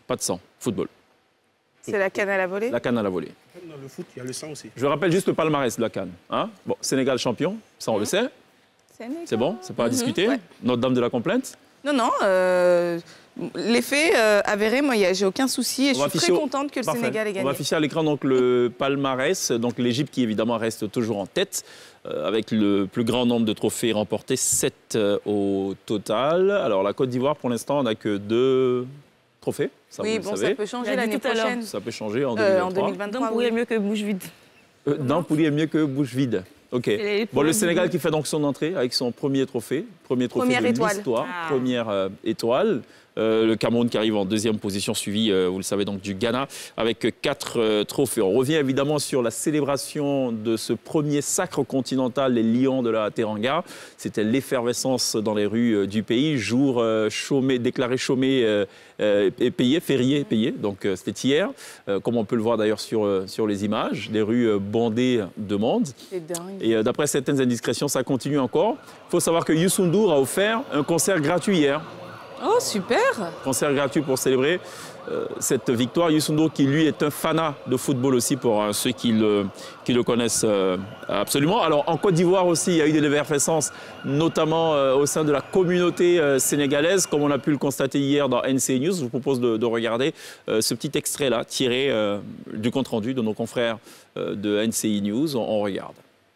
pas de sang. Football. C'est la canne à la volée? La canne à la volée. Dans le foot, il y a le sang aussi. Je rappelle juste le palmarès de la canne. Hein? Bon, Sénégal champion, ça on le sait. C'est bon, c'est pas à discuter. Ouais. Notre-Dame de la complainte. Non, non. Les faits avérés, moi, j'ai aucun souci et je suis très contente que le Sénégal ait gagné. On va afficher à l'écran donc le palmarès. Donc l'Égypte qui évidemment reste toujours en tête avec le plus grand nombre de trophées remportés, 7 au total. Alors la Côte d'Ivoire, pour l'instant, on n'a que 2 trophées. Ça, oui, vous bon, le savez. ça peut changer l'année prochaine. Ça peut changer en 2023. D'un poulet mieux que bouche vide. D'un poulet mieux que bouche vide. Ok. Bon, le Sénégal qui fait donc son entrée avec son premier trophée. Premier trophée de l'histoire. Première étoile. Le Cameroun qui arrive en 2e position, suivi, vous le savez, donc du Ghana, avec 4 trophées. On revient évidemment sur la célébration de ce premier sacre continental, les Lions de la Teranga. C'était l'effervescence dans les rues du pays. Jour chômé, déclaré chômé et payé, férié payé. Donc c'était hier, comme on peut le voir d'ailleurs sur les images, des rues bondées de monde. C'est dingue. Et d'après certaines indiscrétions, ça continue encore. Il faut savoir que Youssou N'Dour a offert un concert gratuit hier. Oh, super! Concert gratuit pour célébrer cette victoire. Youssou N'Dour qui, lui, est un fanat de football aussi pour ceux qui le connaissent absolument. Alors, en Côte d'Ivoire aussi, il y a eu de l'effervescence, notamment au sein de la communauté sénégalaise, comme on a pu le constater hier dans NCA News. Je vous propose de regarder ce petit extrait-là, tiré du compte-rendu de nos confrères de NCA News. On regarde.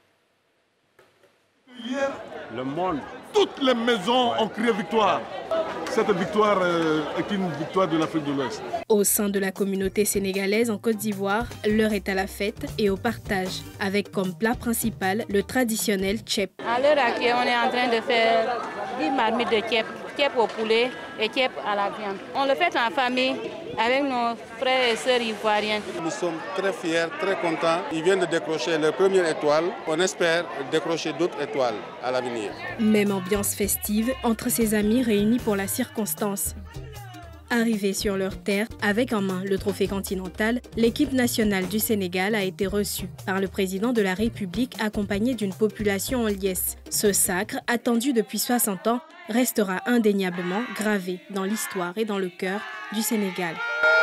Hier, le monde, toutes les maisons ont crié victoire. Cette victoire est une victoire de l'Afrique de l'Ouest. Au sein de la communauté sénégalaise en Côte d'Ivoire, l'heure est à la fête et au partage, avec comme plat principal le traditionnel tchèp. À l'heure actuelle, on est en train de faire 10 marmites de tchèp, tchèp au poulet et tchèp à la viande. On le fait en famille avec nos frères et sœurs ivoiriens. Nous sommes très fiers, très contents. Ils viennent de décrocher leur première étoile. On espère décrocher d'autres étoiles à l'avenir. Même ambiance festive entre ses amis réunis pour la circonstance. Arrivée sur leur terre, avec en main le trophée continental, l'équipe nationale du Sénégal a été reçue par le président de la République accompagné d'une population en liesse. Ce sacre, attendu depuis 60 ans, restera indéniablement gravé dans l'histoire et dans le cœur du Sénégal.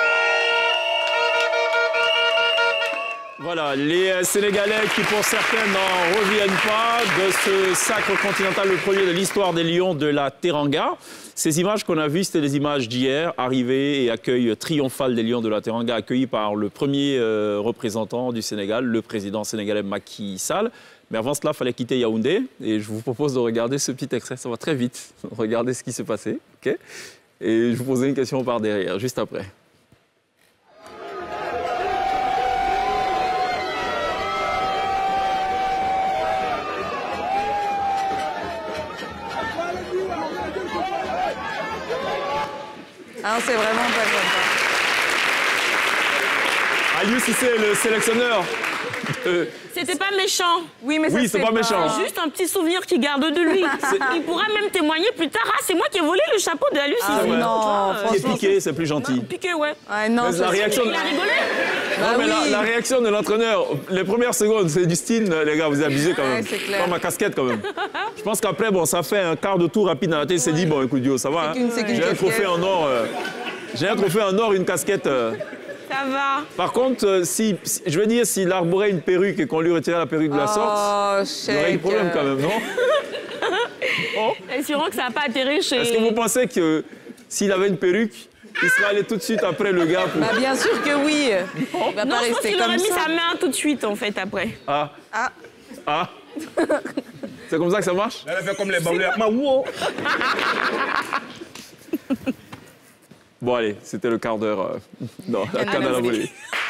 Voilà, les Sénégalais qui, pour certains, n'en reviennent pas de ce sacre continental, le premier de l'histoire des Lions de la Teranga. Ces images qu'on a vues, c'était des images d'hier, arrivée et accueil triomphal des Lions de la Teranga, accueillis par le premier représentant du Sénégal, le président sénégalais Macky Sall. Mais avant cela, il fallait quitter Yaoundé. Et je vous propose de regarder ce petit extrait. Ça va très vite. Regardez ce qui s'est passé. Okay, et je vous poserai une question par derrière, juste après. Ah, c'est vraiment pas sympa. Aliou Cissé, le sélectionneur. C'était pas méchant. Oui, mais oui, c'est pas méchant. C'est juste un petit souvenir qu'il garde de lui. Il pourra même témoigner plus tard. Ah, c'est moi qui ai volé le chapeau de Aliou Cissé. Ah, ouais. Non, qui est piqué, c'est plus gentil. Non, piqué, ouais. Ah, non, la réaction... Il a rigolé. Non, mais oui. la réaction de l'entraîneur, les premières secondes, c'est du style, les gars, vous abusez quand même. Ouais, c'est clair. Pas ma casquette quand même. Je pense qu'après, bon, ça fait un quart de tour rapide dans la tête. Il s'est dit, bon, écoute, Dio, ça va. Hein. J'ai un trophée en or. J'ai un trophée en or, une casquette. Ça va. Par contre, je veux dire, s'il arborait une perruque et qu'on lui retirait la perruque de la sorte, il y aurait un problème quand même, non? Oh. Assurant que ça n'a pas atterri chez... Est-ce que vous pensez que s'il avait une perruque, il serait allé tout de suite après le gars pour... Bah, bien sûr que oui. Il va non, pas je pense rester qu'il comme aurait mis ça. sa main tout de suite, en fait, après. Ah. Ah. Ah. C'est comme ça que ça marche? Elle a fait comme les bamboules. Ma wow. Bon, allez, c'était le quart d'heure dans la canne à la volée.